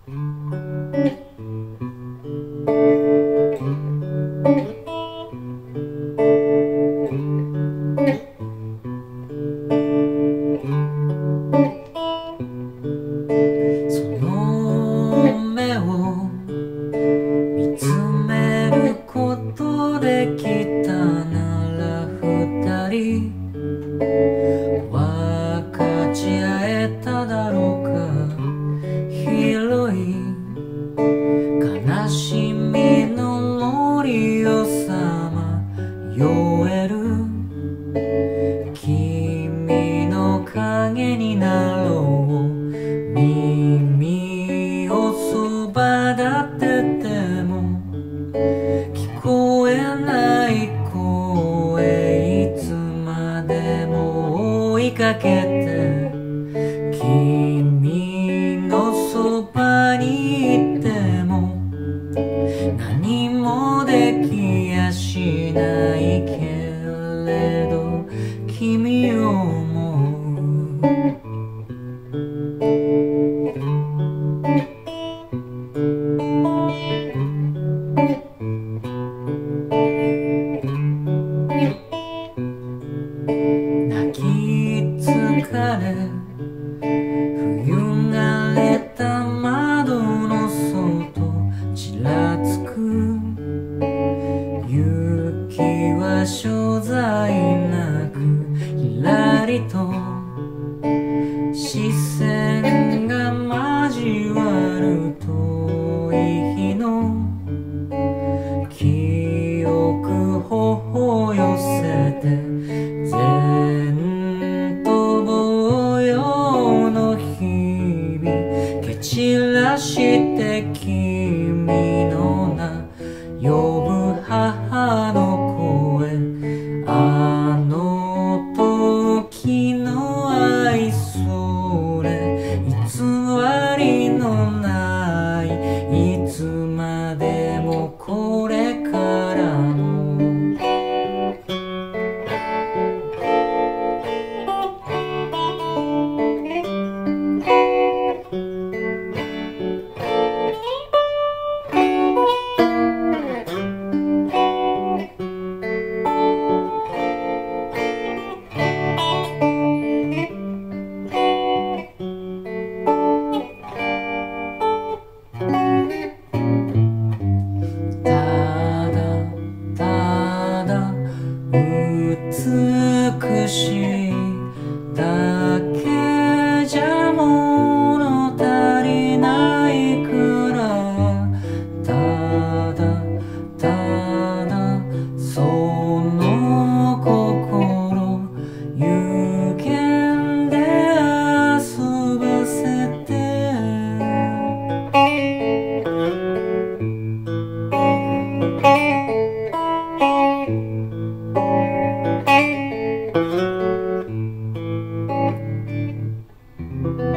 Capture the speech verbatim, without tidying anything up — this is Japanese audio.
その目を見つめることできたなら二人分かち合えただろうか。広い悲しみの森をさまよえる君の影になろう。耳をそば立てても聞こえない声、いつまでも追いかけて君のそばにいても何もできやしないけれど君を思う。泣き疲れ冬がれた窓の外ちらつく雪は所在なくひらりと視線が交わる遠い日の記憶頬寄せて全とぼうよの日々蹴散らして君の名呼ぶ母の声、あの時の愛それ偽りのないいつまでもこれからも美しいだけじゃ物足りないからただただその心有限で遊ばせて「